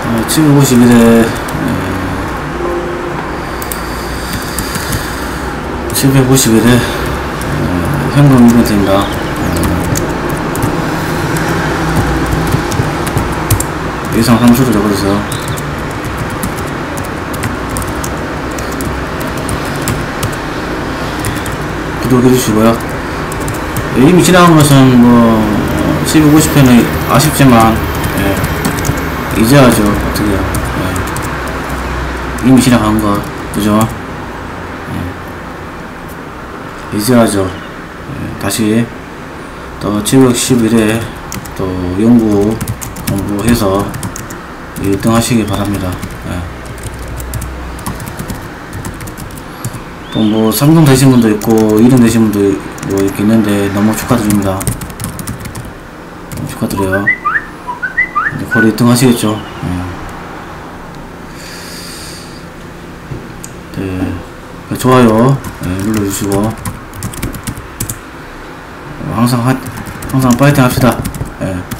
751에 751에 현금 이벤트입니다. 예상 상수를 적어주세요. 구독해주시고요. 이미 지나간 것은 뭐 750회는 아쉽지만 이제 하죠. 어떻게요. 이미 지나간 거 그죠? 이제 하죠. 다시 또 711회 또 연구 공부해서 1등 하시기 바랍니다. 또 뭐 3등 되신 분도 있고 2등 되신 분도 뭐 있겠는데 너무 축하드립니다. 축하드려요. 이제 거의 1등 하시겠죠. 네. 좋아요 눌러주시고 항상 파이팅 합시다.